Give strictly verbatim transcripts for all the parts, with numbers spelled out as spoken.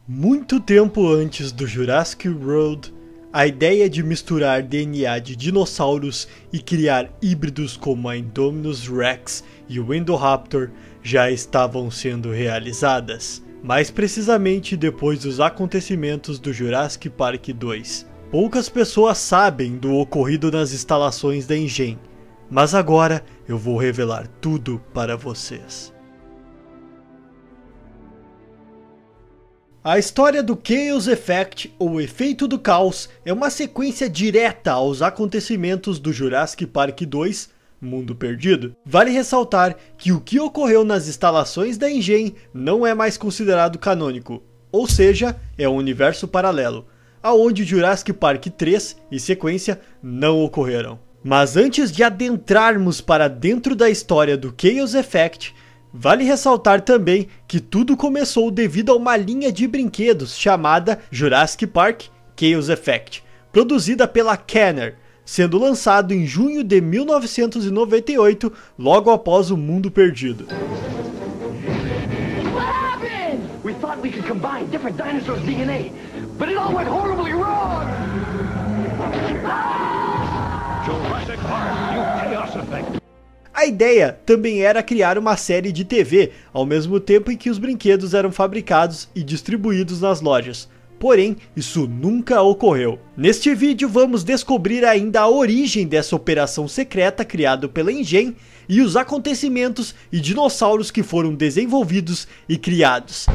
Muito tempo antes do Jurassic World, a ideia de misturar D N A de dinossauros e criar híbridos como a Indominus Rex e o Indoraptor já estavam sendo realizadas, mais precisamente depois dos acontecimentos do Jurassic Park dois. Poucas pessoas sabem do ocorrido nas instalações da Engen, mas agora eu vou revelar tudo para vocês. A história do Chaos Effect, ou Efeito do Caos, é uma sequência direta aos acontecimentos do Jurassic Park dois, Mundo Perdido. Vale ressaltar que o que ocorreu nas instalações da Engen não é mais considerado canônico, ou seja, é um universo paralelo, aonde Jurassic Park três e sequência não ocorreram. Mas antes de adentrarmos para dentro da história do Chaos Effect, vale ressaltar também que tudo começou devido a uma linha de brinquedos chamada Jurassic Park Chaos Effect, produzida pela Kenner, sendo lançado em junho de mil novecentos e noventa e oito, logo após o Mundo Perdido. What happened? We thought we could combine different dinosaurs' D N A, but it all went horribly wrong. Jurassic Park, you Chaos Effect. A ideia também era criar uma série de T V, ao mesmo tempo em que os brinquedos eram fabricados e distribuídos nas lojas. Porém, isso nunca ocorreu. Neste vídeo vamos descobrir ainda a origem dessa operação secreta criada pela Engen e os acontecimentos e dinossauros que foram desenvolvidos e criados.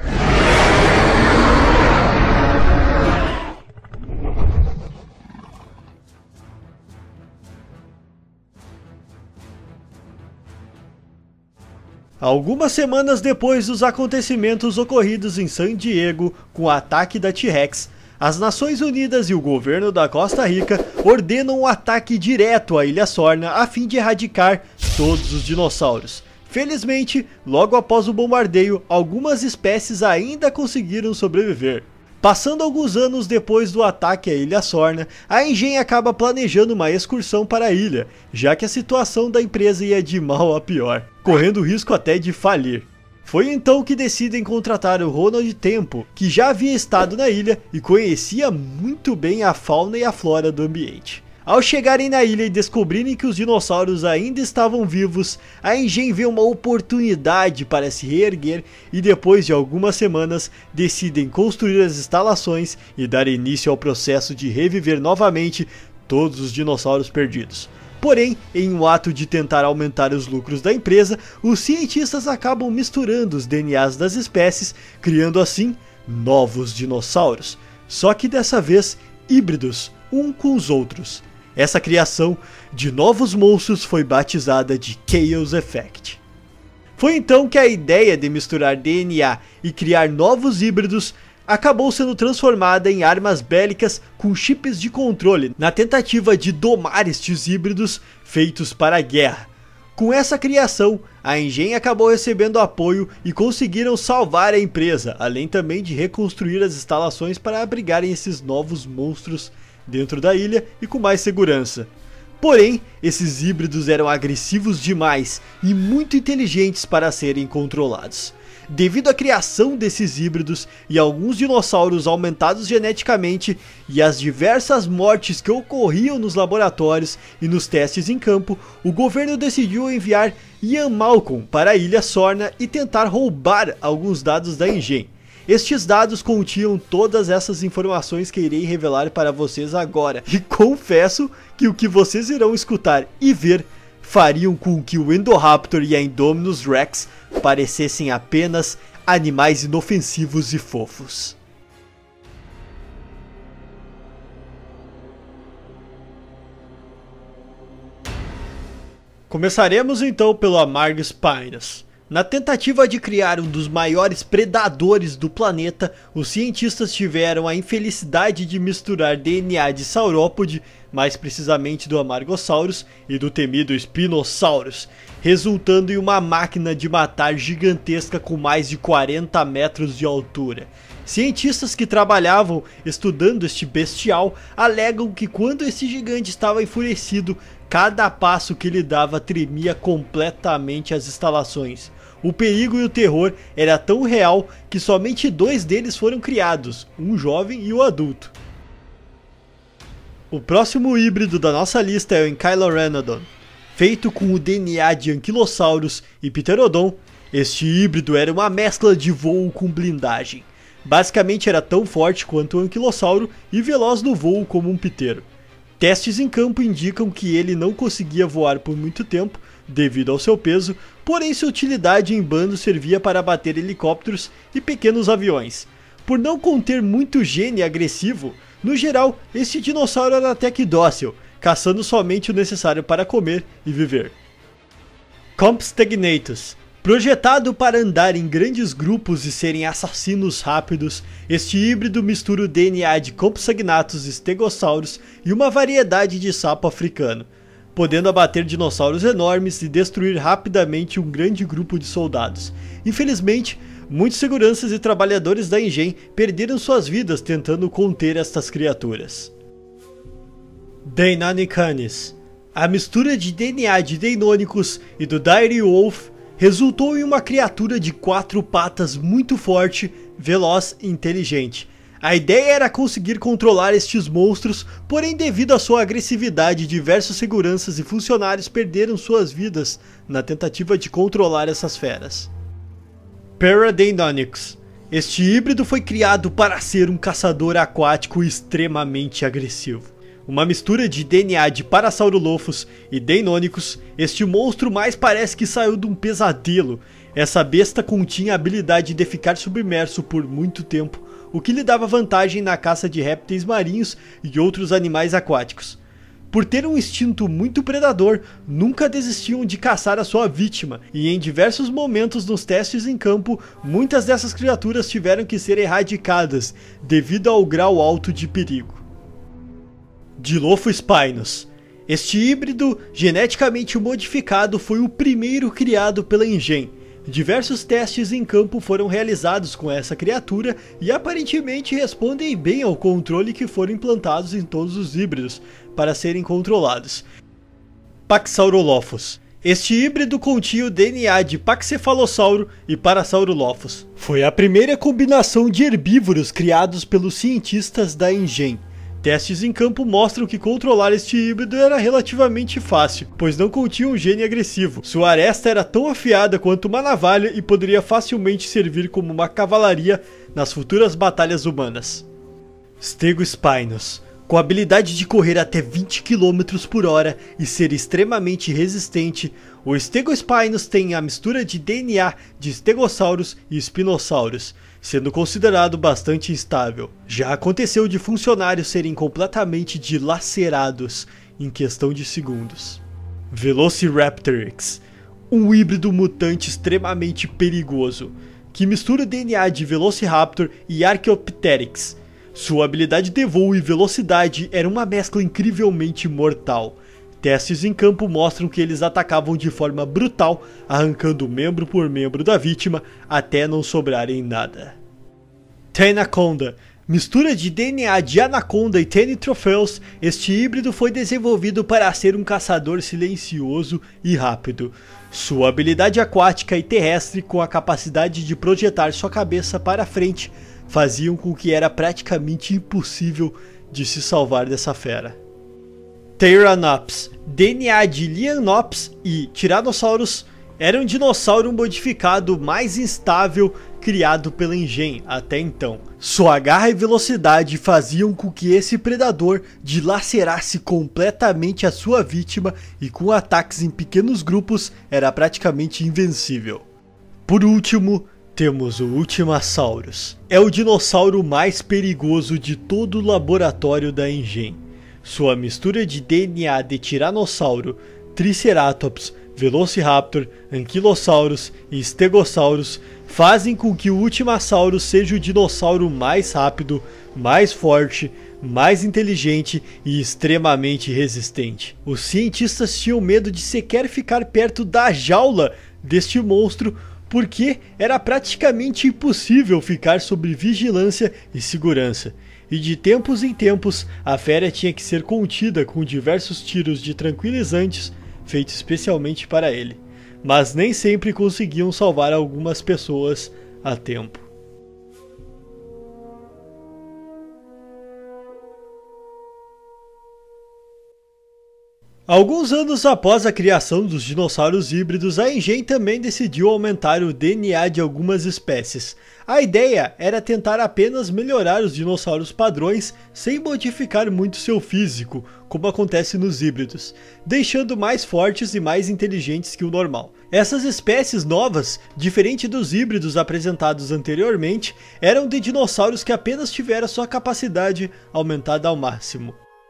Algumas semanas depois dos acontecimentos ocorridos em San Diego com o ataque da T-Rex, as Nações Unidas e o governo da Costa Rica ordenam um ataque direto à Ilha Sorna a fim de erradicar todos os dinossauros. Felizmente, logo após o bombardeio, algumas espécies ainda conseguiram sobreviver. Passando alguns anos depois do ataque à Ilha Sorna, a Engen acaba planejando uma excursão para a ilha, já que a situação da empresa ia de mal a pior, correndo risco até de falir. Foi então que decidem contratar o Ronald Tempo, que já havia estado na ilha e conhecia muito bem a fauna e a flora do ambiente. Ao chegarem na ilha e descobrirem que os dinossauros ainda estavam vivos, a Engen vê uma oportunidade para se reerguer e depois de algumas semanas decidem construir as instalações e dar início ao processo de reviver novamente todos os dinossauros perdidos. Porém, em um ato de tentar aumentar os lucros da empresa, os cientistas acabam misturando os D N As das espécies, criando assim novos dinossauros, só que dessa vez híbridos um com os outros. Essa criação de novos monstros foi batizada de Chaos Effect. Foi então que a ideia de misturar D N A e criar novos híbridos acabou sendo transformada em armas bélicas com chips de controle, na tentativa de domar estes híbridos feitos para a guerra. Com essa criação, a Engen acabou recebendo apoio e conseguiram salvar a empresa, além também de reconstruir as instalações para abrigarem esses novos monstros dentro da ilha e com mais segurança. Porém, esses híbridos eram agressivos demais e muito inteligentes para serem controlados. Devido à criação desses híbridos e alguns dinossauros aumentados geneticamente e as diversas mortes que ocorriam nos laboratórios e nos testes em campo, o governo decidiu enviar Ian Malcolm para a Ilha Sorna e tentar roubar alguns dados da Engen. Estes dados continham todas essas informações que irei revelar para vocês agora, e confesso que o que vocês irão escutar e ver fariam com que o Indoraptor e a Indominus Rex parecessem apenas animais inofensivos e fofos. Começaremos então pelo Amargus Pinus. Na tentativa de criar um dos maiores predadores do planeta, os cientistas tiveram a infelicidade de misturar D N A de saurópode, mais precisamente do Amargosaurus e do temido Spinosaurus, resultando em uma máquina de matar gigantesca com mais de quarenta metros de altura. Cientistas que trabalhavam estudando este bestial alegam que quando esse gigante estava enfurecido, cada passo que ele dava tremia completamente as instalações. O perigo e o terror era tão real que somente dois deles foram criados, um jovem e o adulto. O próximo híbrido da nossa lista é o Enchilorhinodon. Feito com o D N A de Ankylosaurus e Pterodon, este híbrido era uma mescla de voo com blindagem. Basicamente era tão forte quanto o Anquilossauro e veloz no voo como um ptero. Testes em campo indicam que ele não conseguia voar por muito tempo devido ao seu peso, porém sua utilidade em bando servia para abater helicópteros e pequenos aviões. Por não conter muito gene agressivo, no geral, este dinossauro era até que dócil, caçando somente o necessário para comer e viver. Compsognathus. Projetado para andar em grandes grupos e serem assassinos rápidos, este híbrido mistura o D N A de Compsognathus stegosaurus e uma variedade de sapo africano, podendo abater dinossauros enormes e destruir rapidamente um grande grupo de soldados. Infelizmente, muitos seguranças e trabalhadores da Engen perderam suas vidas tentando conter estas criaturas. Deinonychus. A mistura de D N A de Deinonychus e do Dire Wolf resultou em uma criatura de quatro patas muito forte, veloz e inteligente. A ideia era conseguir controlar estes monstros, porém devido à sua agressividade, diversos seguranças e funcionários perderam suas vidas na tentativa de controlar essas feras. Paradeinonychus. Este híbrido foi criado para ser um caçador aquático extremamente agressivo. Uma mistura de D N A de Parasaurolophus e Deinonychus, este monstro mais parece que saiu de um pesadelo. Essa besta continha a habilidade de ficar submerso por muito tempo, o que lhe dava vantagem na caça de répteis marinhos e outros animais aquáticos. Por ter um instinto muito predador, nunca desistiam de caçar a sua vítima, e em diversos momentos nos testes em campo, muitas dessas criaturas tiveram que ser erradicadas devido ao grau alto de perigo. Dilophospinus. Este híbrido geneticamente modificado foi o primeiro criado pela Engen. Diversos testes em campo foram realizados com essa criatura e aparentemente respondem bem ao controle que foram implantados em todos os híbridos para serem controlados. Paxaurolophus. Este híbrido continha o D N A de Paxcephalossauro e Parasaurolophus. Foi a primeira combinação de herbívoros criados pelos cientistas da Engen. Testes em campo mostram que controlar este híbrido era relativamente fácil, pois não continha um gene agressivo. Sua aresta era tão afiada quanto uma navalha e poderia facilmente servir como uma cavalaria nas futuras batalhas humanas. Stegospinus. Com a habilidade de correr até vinte quilômetros por hora e ser extremamente resistente, o Stegospinus tem a mistura de D N A de Stegosaurus e Spinosaurus, sendo considerado bastante instável. Já aconteceu de funcionários serem completamente dilacerados em questão de segundos. Velociraptorix. Um híbrido mutante extremamente perigoso, que mistura o D N A de Velociraptor e Archaeopteryx. Sua habilidade de voo e velocidade era uma mescla incrivelmente mortal. Testes em campo mostram que eles atacavam de forma brutal, arrancando membro por membro da vítima até não sobrarem nada. Tanaconda. Mistura de D N A de Anaconda e Tenitropheus, este híbrido foi desenvolvido para ser um caçador silencioso e rápido. Sua habilidade aquática e terrestre, com a capacidade de projetar sua cabeça para frente, faziam com que era praticamente impossível de se salvar dessa fera. Tyrannops. D N A de Lianops e Tyrannosaurus era um dinossauro modificado mais instável criado pela Engen até então. Sua garra e velocidade faziam com que esse predador dilacerasse completamente a sua vítima e com ataques em pequenos grupos era praticamente invencível. Por último, temos o Ultimasaurus. É o dinossauro mais perigoso de todo o laboratório da Engen. Sua mistura de D N A de Tiranossauro, Triceratops, Velociraptor, Ankylosaurus e Stegosaurus fazem com que o Ultimasaurus seja o dinossauro mais rápido, mais forte, mais inteligente e extremamente resistente. Os cientistas tinham medo de sequer ficar perto da jaula deste monstro, porque era praticamente impossível ficar sob vigilância e segurança, e de tempos em tempos a fera tinha que ser contida com diversos tiros de tranquilizantes feitos especialmente para ele. mas nem sempre conseguiam salvar algumas pessoas a tempo. Alguns anos após a criação dos dinossauros híbridos, a Engen também decidiu aumentar o D N A de algumas espécies. A ideia era tentar apenas melhorar os dinossauros padrões sem modificar muito seu físico, como acontece nos híbridos, deixando mais fortes e mais inteligentes que o normal. Essas espécies novas, diferente dos híbridos apresentados anteriormente, eram de dinossauros que apenas tiveram sua capacidade aumentada ao máximo.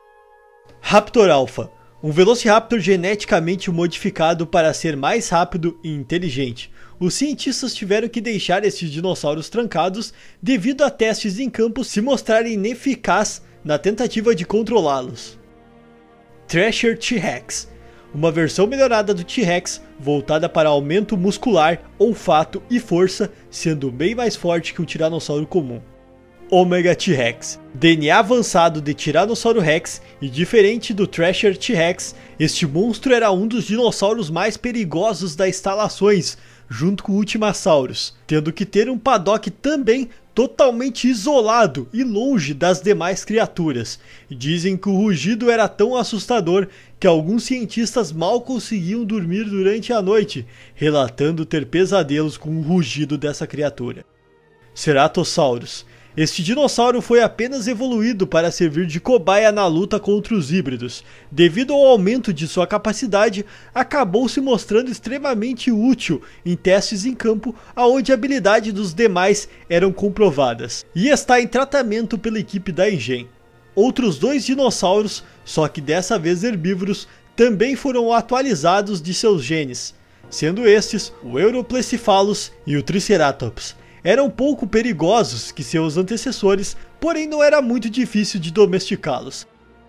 Raptor Alpha, um Velociraptor geneticamente modificado para ser mais rápido e inteligente. Os cientistas tiveram que deixar estes dinossauros trancados devido a testes em campo se mostrarem ineficazes na tentativa de controlá-los. Thrasher T-Rex, uma versão melhorada do T-Rex voltada para aumento muscular, olfato e força, sendo bem mais forte que o tiranossauro comum. Omega T-Rex, D N A avançado de Tiranossauro Rex e diferente do Thrasher T-Rex, este monstro era um dos dinossauros mais perigosos das instalações, junto com o Ultimasaurus, tendo que ter um paddock também totalmente isolado e longe das demais criaturas. Dizem que o rugido era tão assustador que alguns cientistas mal conseguiam dormir durante a noite, relatando ter pesadelos com o rugido dessa criatura. Ceratosaurus. Este dinossauro foi apenas evoluído para servir de cobaia na luta contra os híbridos. Devido ao aumento de sua capacidade, acabou se mostrando extremamente útil em testes em campo, onde a habilidade dos demais eram comprovadas, e está em tratamento pela equipe da Engen. Outros dois dinossauros, só que dessa vez herbívoros, também foram atualizados de seus genes, sendo estes o Europlecephalus e o Triceratops. Eram pouco perigosos que seus antecessores, porém não era muito difícil de domesticá-los.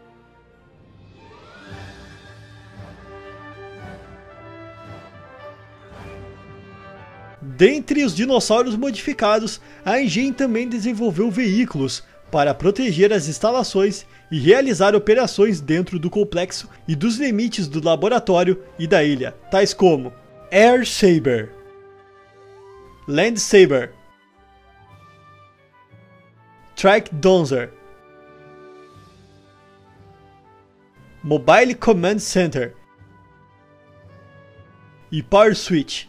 Dentre os dinossauros modificados, a Engen também desenvolveu veículos para proteger as instalações e realizar operações dentro do complexo e dos limites do laboratório e da ilha, tais como Air Saber, Land Saber, Trike Donzer, Mobile Command Center e Power Switch.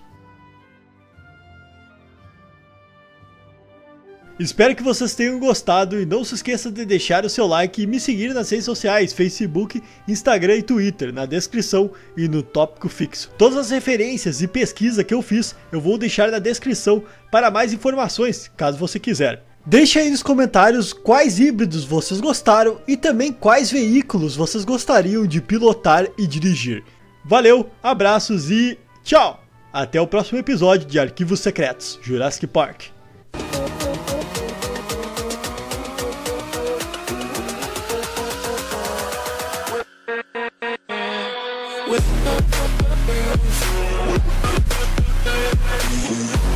Espero que vocês tenham gostado e não se esqueça de deixar o seu like e me seguir nas redes sociais, Facebook, Instagram e Twitter, na descrição e no tópico fixo. Todas as referências e pesquisa que eu fiz eu vou deixar na descrição para mais informações, caso você quiser. Deixe aí nos comentários quais híbridos vocês gostaram e também quais veículos vocês gostariam de pilotar e dirigir. Valeu, abraços e tchau! Até o próximo episódio de Arquivos Secretos, Jurassic Park. With